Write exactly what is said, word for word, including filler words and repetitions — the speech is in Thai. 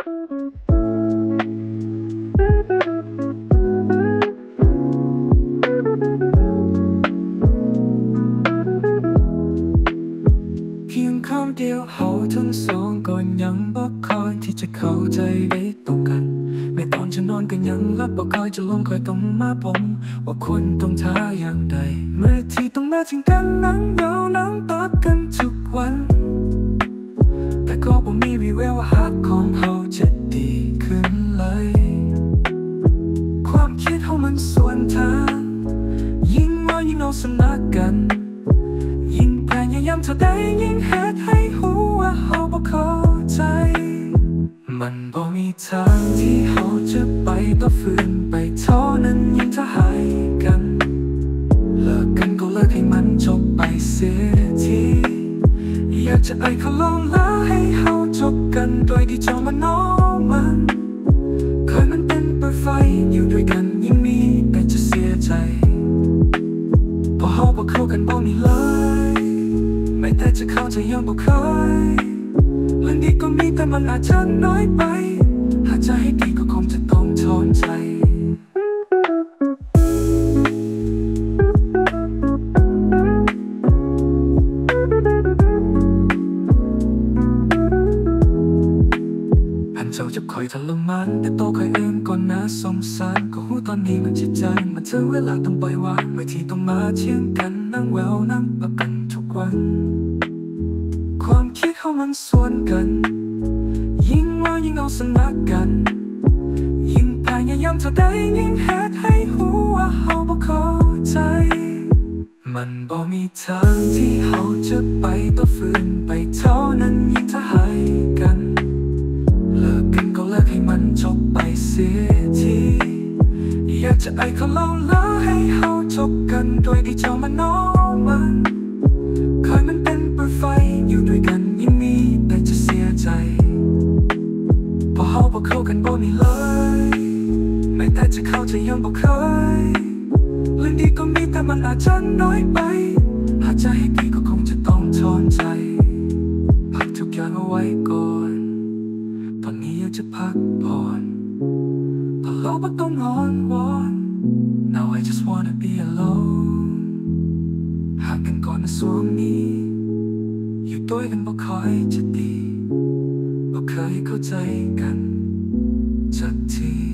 เพียงคำเดียวเขาทั้งสองก็ยังบ่คอยที่จะเข้าใจได้ตรงกันแม้ตอนจะนอนก็ยังรับบ่คอยจะลงคอยต้องมาผมว่าควรต้องท่าอย่างใดเมื่อที่ต้องมาทิ้งกันนั่งเงาน้ำตากันทุกวันแต่ก็บ่มีวี่แววว่าฮักของเขาจะดีขึ้นเลยความคิดเขามันสวนทางยิ่งว่ายิ่งเราสนักกันยิ่งพยายามเท่าใดยิ่งเหตุให้หัวเขาบ่เข้าใจมันบ่มีทางที่เขาจะไปต่อฝืนไปเท่านั้นยิ่งถ้าหายกันเลิกกันก็เลิกให้มันจบไปเสียทีอยากจะไอ้เขาลงแล้วให้เขาจบกันโดยที่เจ้ามันน้องมันเคยมันเป็นเปิดไฟอยู่ด้วยกันยิ่งมีแต่จะเสียใจพอเขาบ่เข้ากันบ่มีเลยไม่แต่จะเข้าใจยังบ่เคยเรื่องดีก็มีแต่มันอาจจะน้อยไปหากจะให้ดีก็คงจะต้องทนใจพันเจ้าจะคอยทะลุมันแต่โตคอยเองก่อนนะสงสารก็หูตอนนี้มันจิตใจมันถึงเวลาต้องปล่อยวางเมื่อที่ต้องมาเที่ยงกันนั่งแววนั่งปะกันทุกวันความคิดเขามันสวนกันยิ่งว่ายิ่งเอาสนักกันยิ่งพยายามเท่าใดยิ่งเหตุให้หัวเขาบ่เข้าใจมันบ่มีทางที่เขาจะไปต่อฝืนไปเท่านั้นยิ่งถ้าหายกันเลิกกันก็เลิกให้มันจบไปเสียทีอยากจะไอ้เขาเล่าแล้วให้เขาจบกันโดยที่เจ้ามันน้องมันเคยมันเป็นเปิดไฟอยู่ด้วยกันยิ่งมีแต่จะเสียใจพอเขาบ่เข้ากันบ่มีเลยไม่แต่จะเข้าใจยังบ่เคยเรื่องดีก็มีแต่มันอาจจะน้อยไปหากจะให้ดีก็คงจะต้องทนใจพักทุกอย่างเอาไว้ก่อนตอนนี้อยากจะพักผ่อนพอเราบ่ต้องอ้อนวอน Now I just wanna be alone ห่างกันก่อนนะช่วงนี้อยู่ด้วยกันบ่ค่อยจะดีบ่เคยเข้าใจกันสักที